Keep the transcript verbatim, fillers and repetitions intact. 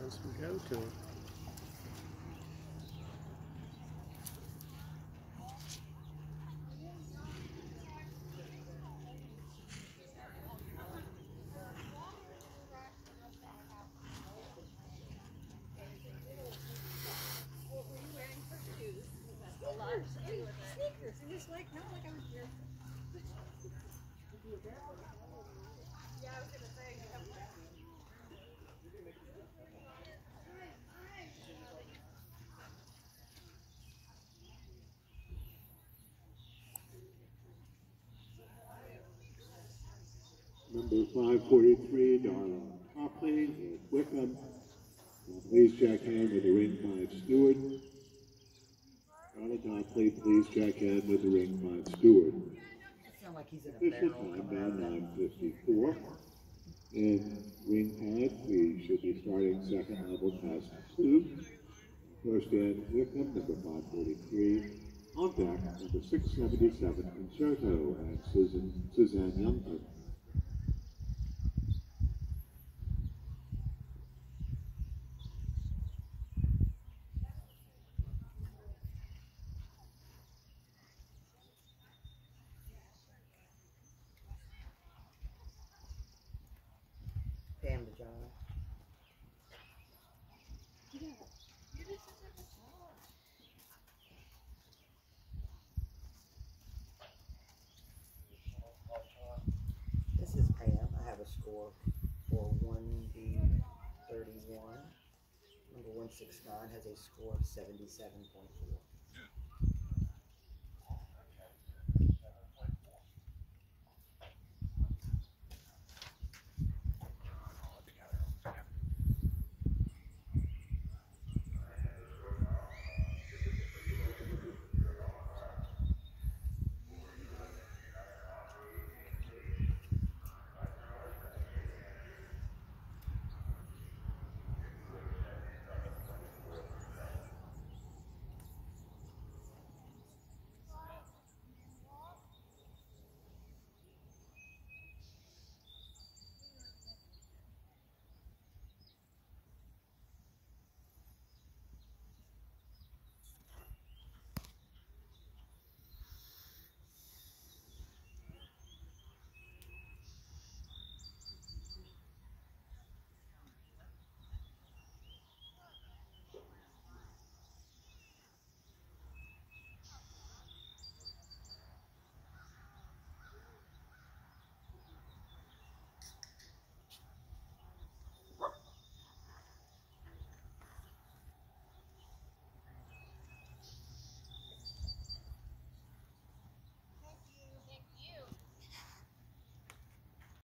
as we go to it. Sneakers, and it's like, not like I was here. Yeah, I was gonna say, Number five forty-three, Darla Copley at Wickham. Please check in with the ring five steward. Darla Copley, please check in with the ring five steward. Sound like he's in a Official barrel time coming out now of nine that. fifty-four. In ring five, we should be starting second level test two. First in Wickham, number five forty-three. On deck, number six seventy-seven, Concerto, and Susan, Suzanne Youngford. Pam to John. This is Pam. I have a score for one B thirty-one. Number one sixty-nine has a score of seventy-seven point four.